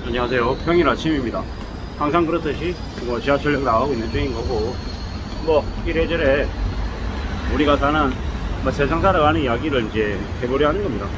안녕하세요. 평일 아침입니다. 항상 그렇듯이 지하철역 나가고 있는 중인 거고, 이래저래 우리가 사는 세상 살아가는 이야기를 이제 해보려 하는 겁니다.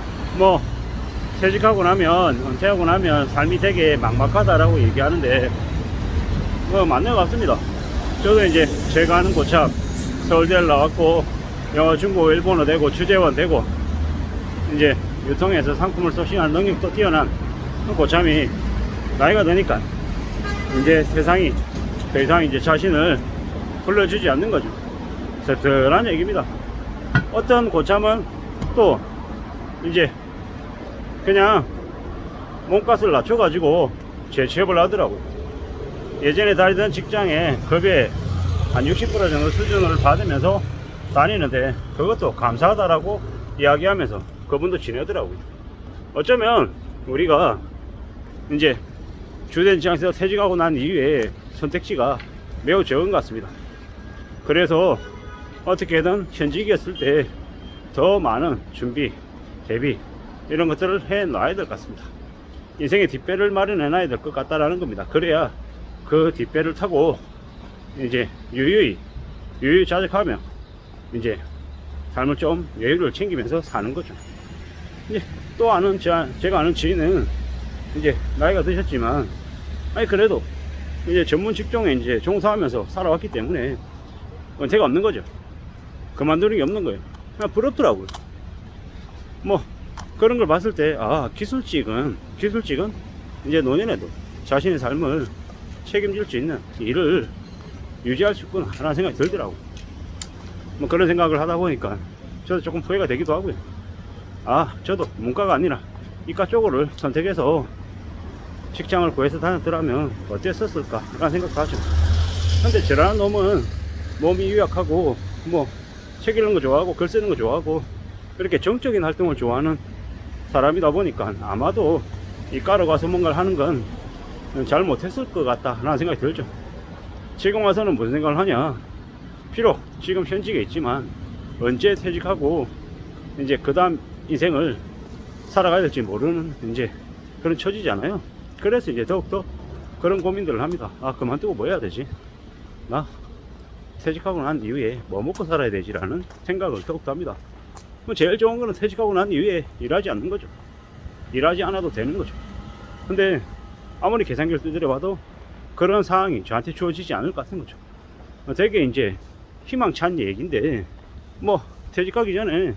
퇴직하고 나면, 은퇴하고 나면 삶이 되게 막막하다라고 얘기하는데 맞는 것 같습니다. 저도 이제 제가 아는 고참 서울대를 나왔고 영어, 중국어, 일본어 되고 주재원 되고 이제 유통해서 상품을 소싱하는 능력도 뛰어난 고참이 나이가 드니까 이제 세상이 더 이상 이제 자신을 불러주지 않는 거죠. 씁쓸한 얘기입니다. 어떤 고참은 또 이제 그냥 몸값을 낮춰가지고 재취업을 하더라고요. 예전에 다니던 직장에 급여의 한 60% 정도 수준을 받으면서 다니는데 그것도 감사하다라고 이야기하면서 그분도 지내더라고요. 어쩌면 우리가 이제 주된 직장에서 퇴직하고 난 이후에 선택지가 매우 적은 것 같습니다. 그래서 어떻게든 현직이었을 때 더 많은 준비, 대비 이런 것들을 해 놔야 될 것 같습니다. 인생의 뒷배를 마련해 놔야 될 것 같다라는 겁니다. 그래야 그 뒷배를 타고 이제 유유자적하며 이제 삶을 좀 여유를 챙기면서 사는 거죠. 이제 또 제가 아는 지인은 이제 나이가 드셨지만 그래도 이제 전문 직종에 이제 종사하면서 살아왔기 때문에 은퇴가 없는 거죠. 그만두는 게 없는 거예요. 그냥 부럽더라고요. 그런 걸 봤을 때 기술직은 이제 노년에도 자신의 삶을 책임질 수 있는 일을 유지할 수 있구나 라는 생각이 들더라고요. 그런 생각을 하다 보니까 저도 조금 후회가 되기도 하고요. 저도 문과가 아니라 이과 쪽으로 선택해서 직장을 구해서 다녔더라면 어땠었을까 라는 생각도 하죠. 근데 저라는 놈은 몸이 유약하고 책 읽는 거 좋아하고 글 쓰는 거 좋아하고 이렇게 정적인 활동을 좋아하는 사람이다 보니까 아마도 이과로 가서 뭔가를 하는 건 잘 못했을 것 같다 라는 생각이 들죠. 지금 와서는 무슨 생각을 하냐, 비록 지금 현직에 있지만 언제 퇴직하고 이제 그 다음 인생을 살아가야 될지 모르는 이제 그런 처지잖아요. 그래서 이제 더욱더 그런 고민들을 합니다. 그만두고 뭐 해야 되지, 나 퇴직하고 난 이후에 뭐 먹고 살아야 되지라는 생각을 더욱더 합니다. 제일 좋은 거는 퇴직하고 난 이후에 일하지 않는 거죠. 일하지 않아도 되는 거죠. 근데 아무리 계산기를 두드려 봐도 그런 상황이 저한테 주어지지 않을 것 같은 거죠. 되게 이제 희망찬 얘기인데 퇴직하기 전에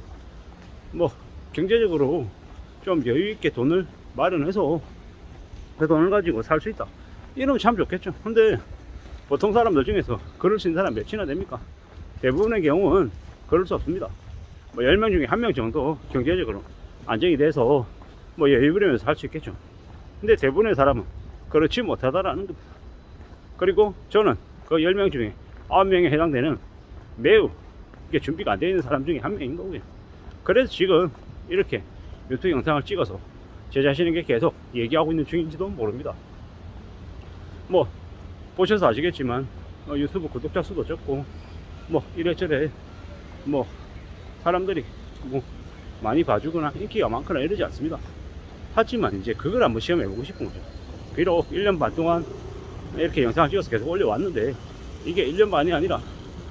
경제적으로 좀 여유있게 돈을 마련해서 그 돈을 가지고 살 수 있다 이러면 참 좋겠죠. 근데 보통 사람들 중에서 그럴 수 있는 사람 몇이나 됩니까? 대부분의 경우는 그럴 수 없습니다. 10명 중에 1명 정도 경제적으로 안정이 돼서 여유 부리면서 살 수 있겠죠. 근데 대부분의 사람은 그렇지 못하다라는 겁니다. 그리고 저는 그 10명 중에 9명에 해당되는 매우 이게 준비가 안 되어 있는 사람 중에 1명인 거고요. 그래서 지금 이렇게 유튜브 영상을 찍어서 제 자신에게 계속 얘기하고 있는 중인지도 모릅니다. 보셔서 아시겠지만 유튜브 구독자 수도 적고 이래저래 사람들이 많이 봐주거나 인기가 많거나 이러지 않습니다. 하지만 이제 그걸 한번 시험해보고 싶은 거죠. 비록 1년 반 동안 이렇게 영상을 찍어서 계속 올려왔는데 이게 1년 반이 아니라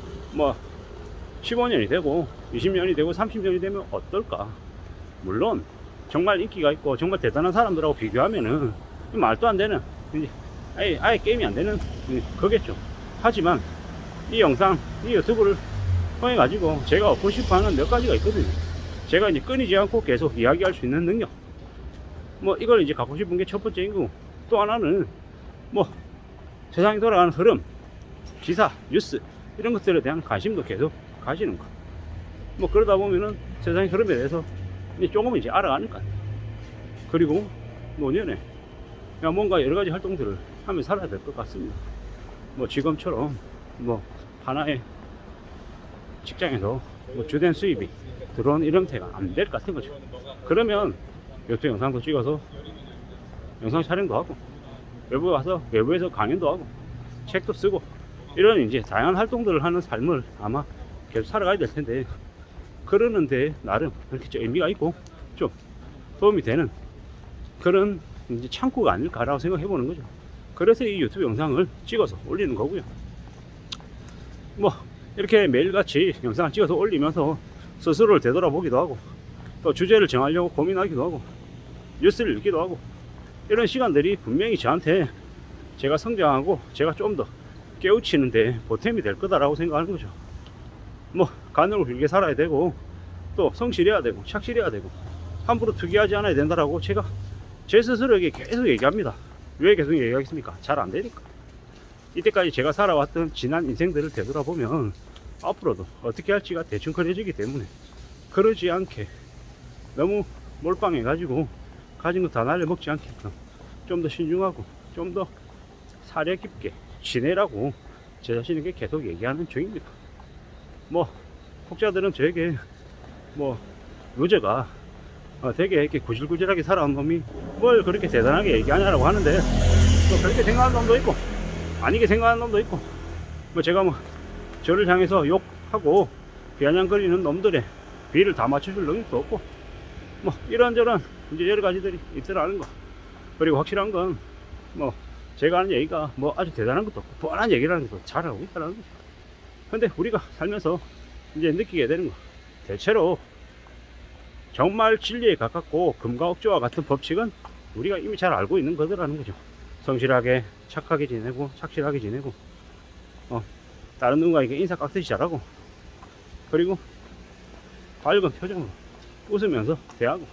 15년이 되고 20년이 되고 30년이 되면 어떨까. 물론 정말 인기가 있고 정말 대단한 사람들하고 비교하면은 말도 안 되는 이제 아예 게임이 안 되는 거겠죠. 하지만 이 영상, 이 유튜브를 통해 가지고 제가 얻고 싶어 하는 몇 가지가 있거든요. 제가 이제 끊이지 않고 계속 이야기할 수 있는 능력, 이걸 이제 갖고 싶은 게 첫 번째인 거고, 또 하나는 세상이 돌아가는 흐름, 기사, 뉴스 이런 것들에 대한 관심도 계속 가지는 거. 그러다 보면은 세상의 흐름에 대해서 이제 조금은 이제 알아가는 것 같아요. 그리고 노년에 뭔가 여러 가지 활동들을 하며 살아야 될 것 같습니다. 지금처럼 하나의 직장에서 주된 수입이 들어오는 이런 형태가 안 될 것 같은 거죠. 그러면 유튜브 영상도 찍어서 영상 촬영도 하고 외부에 가서 외부에서 강연도 하고 책도 쓰고 이런 이제 다양한 활동들을 하는 삶을 아마 계속 살아가야 될 텐데, 그러는데 나름 그렇게 좀 의미가 있고 좀 도움이 되는 그런 이제 창구가 아닐까라고 생각해 보는 거죠. 그래서 이 유튜브 영상을 찍어서 올리는 거고요. 뭐 이렇게 매일같이 영상을 찍어서 올리면서 스스로를 되돌아보기도 하고, 또 주제를 정하려고 고민하기도 하고, 뉴스를 읽기도 하고, 이런 시간들이 분명히 저한테 제가 성장하고 제가 좀 더 깨우치는데 보탬이 될 거다라고 생각하는 거죠. 뭐 간으로 길게 살아야 되고, 또 성실해야 되고, 착실해야 되고, 함부로 투기하지 않아야 된다라고 제가 제 스스로에게 계속 얘기합니다. 왜 계속 얘기하겠습니까? 잘 안 되니까. 이때까지 제가 살아왔던 지난 인생들을 되돌아보면 앞으로도 어떻게 할지가 대충 그려지기 때문에, 그러지 않게 너무 몰빵해 가지고 가진 거 다 날려먹지 않게끔 좀 더 신중하고 좀 더 사려 깊게 지내라고 제 자신에게 계속 얘기하는 중입니다. 뭐 혹자들은 저에게 뭐 루저가 되게 이렇게 구질구질하게 살아온 놈이 뭘 그렇게 대단하게 얘기하냐라고 하는데, 또 그렇게 생각하는 놈도 있고 아니게 생각하는 놈도 있고, 뭐 제가 뭐 저를 향해서 욕하고 비아냥거리는 놈들의 비를 다 맞춰줄 능력도 없고, 뭐 이런저런 이제 여러 가지들이 있더라는 거. 그리고 확실한 건 뭐 제가 하는 얘기가 뭐 아주 대단한 것도 없고 뻔한 얘기라는 것도 잘하고 있다는 거죠. 근데 우리가 살면서 이제 느끼게 되는 거, 대체로 정말 진리에 가깝고 금과 억조와 같은 법칙은 우리가 이미 잘 알고 있는 거더라는 거죠. 성실하게 착하게 지내고 착실하게 지내고, 다른 누군가에게 인사 깍듯이 잘하고, 그리고 밝은 표정으로 웃으면서 대하고,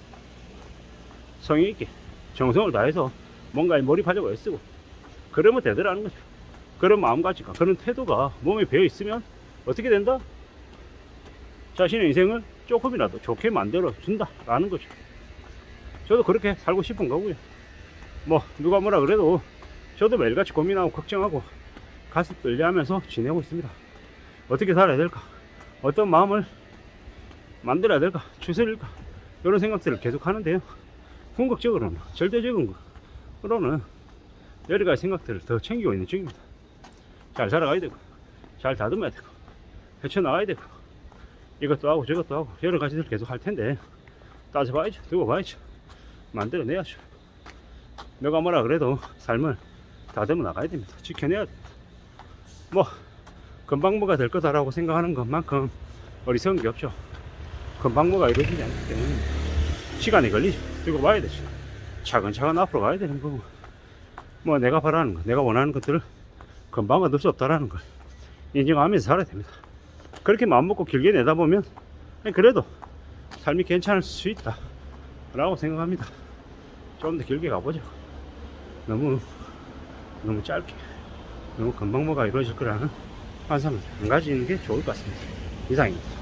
성의 있게 정성을 다해서 뭔가에 몰입하려고 애쓰고, 그러면 되더라는 거죠. 그런 마음가짐과 그런 태도가 몸에 배어 있으면 어떻게 된다? 자신의 인생을 조금이라도 좋게 만들어 준다 라는 거죠. 저도 그렇게 살고 싶은 거고요. 뭐 누가 뭐라 그래도 저도 매일같이 고민하고 걱정하고 가슴 떨려 하면서 지내고 있습니다. 어떻게 살아야 될까, 어떤 마음을 만들어야 될까, 추스릴까, 이런 생각들을 계속 하는데요. 궁극적으로는, 절대적인 거로는 여러 가지 생각들을 더 챙기고 있는 중입니다. 잘 살아가야 되고, 잘 다듬어야 되고, 헤쳐나가야 되고, 이것도 하고 저것도 하고 여러 가지들 계속 할 텐데, 따져봐야죠. 두고 봐야죠. 만들어내야죠. 누가 뭐라 그래도 삶을 다듬어 나가야 됩니다. 지켜내야 됩니다. 뭐 금방 뭐가 될 거다라고 생각하는 것만큼 어리석은 게 없죠. 금방 뭐가 이루어지지 않기 때문에 시간이 걸리죠. 두고 봐야 되죠. 차근차근 앞으로 가야 되는 거고, 뭐 내가 바라는 것, 내가 원하는 것들을 금방 얻을 수 없다라는 걸 인정하면서 살아야 됩니다. 그렇게 마음먹고 길게 내다보면 그래도 삶이 괜찮을 수 있다 라고 생각합니다. 좀 더 길게 가보죠. 너무 짧게, 너무 금방 뭐가 이루어질 거라는 환상을 안 가지는 게 좋을 것 같습니다. 이상입니다.